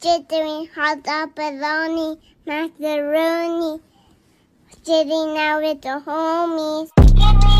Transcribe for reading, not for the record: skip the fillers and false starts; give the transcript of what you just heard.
jittering, hot dog, bologna, macaroni, sitting out with the homies.